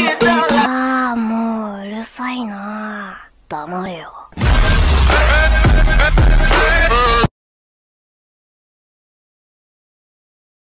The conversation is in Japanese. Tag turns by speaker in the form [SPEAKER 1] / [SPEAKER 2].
[SPEAKER 1] ああ、もううるさいな。黙れよ。